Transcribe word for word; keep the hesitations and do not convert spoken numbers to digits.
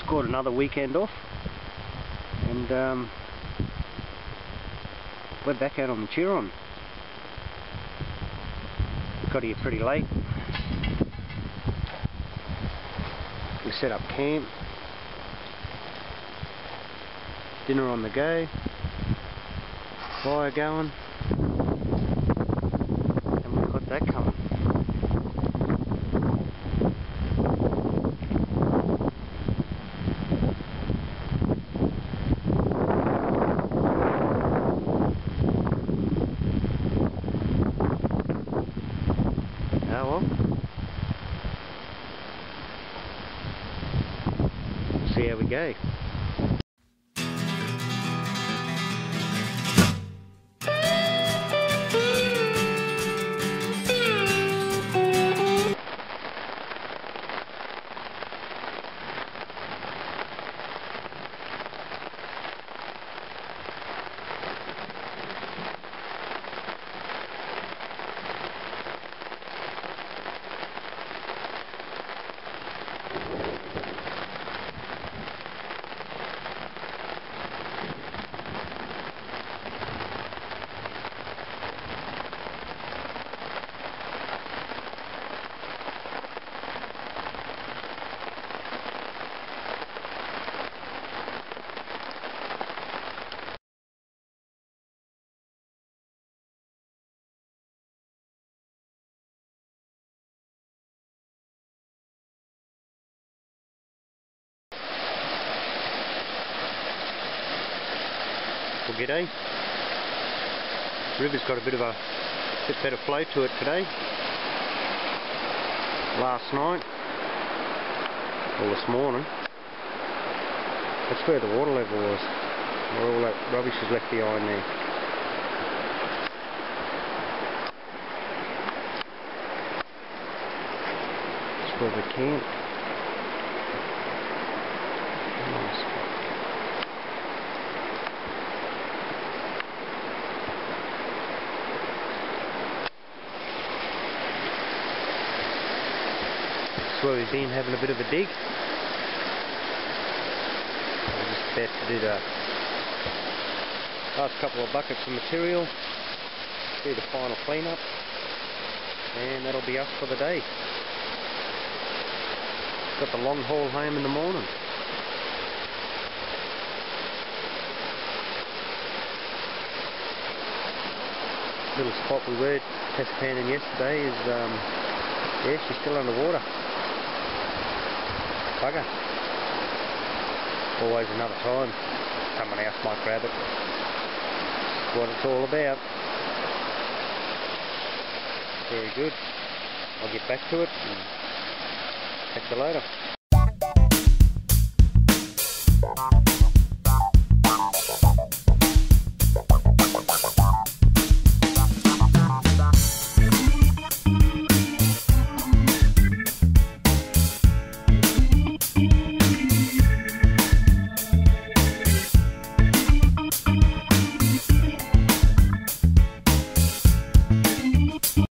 scored another weekend off, and um, we're back out on the Turon. We got here pretty late. We set up camp, dinner on the go, fire going, and we've got that coming. Oh well. See how we go. Well, g'day. River's got a bit of a bit better flow to it today. Last night, or this morning, that's where the water level was, where all that rubbish is left behind there. That's where we camped. Nice spot. That's where we've been having a bit of a dig. We're just about to do the last couple of buckets of material, do the final cleanup, and that'll be us for the day. Got the long haul home in the morning. Little spot we were test panning yesterday is, um, yeah, she's still underwater. Bugger. Always another time. Someone else might grab it. That's what it's all about. Very good. I'll get back to it and catch you later.